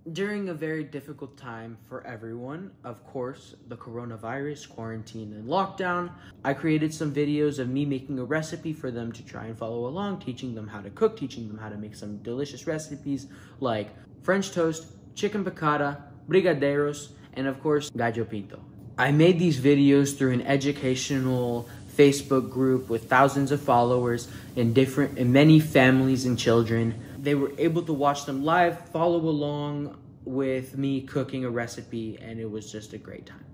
During a very difficult time for everyone, of course, the coronavirus, quarantine, and lockdown, I created some videos of me making a recipe for them to try and follow along, teaching them how to cook, teaching them how to make some delicious recipes like French toast, chicken piccata, brigadeiros, and of course, gallo pinto. I made these videos through an educational Facebook group with thousands of followers in many families and children. They were able to watch them live, follow along with me cooking a recipe, and it was just a great time.